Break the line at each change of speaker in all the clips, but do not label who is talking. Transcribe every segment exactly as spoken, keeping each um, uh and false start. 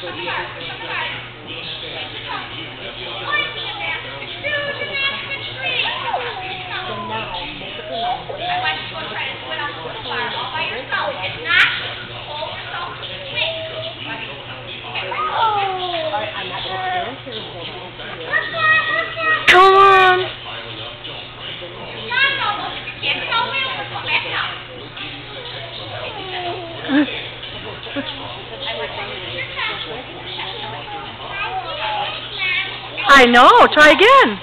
Come on. I know. Try again.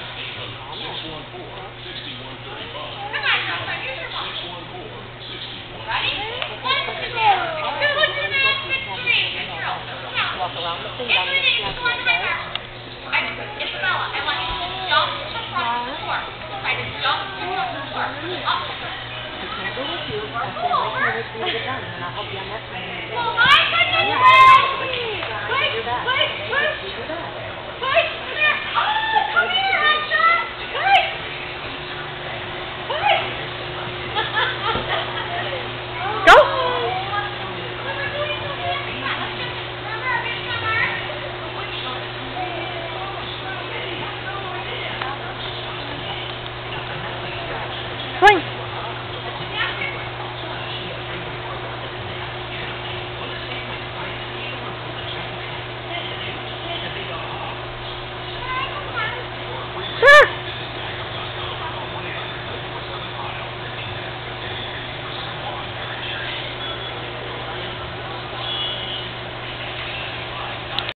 Walk around the thing down in the snack bar, right?
Isabella, I want you to jump across the floor. Try to jump across the floor. Up.
I can't go with you. I'll stay right here with you to get done, and I'll help you on that side.
Oh my goodness!
Yeah.
Wait!
Do that.
Wait! Wait!
Do that.
Wait! Come here! Oh! Come here, Esther! Wait! Wait!
Go. Swing.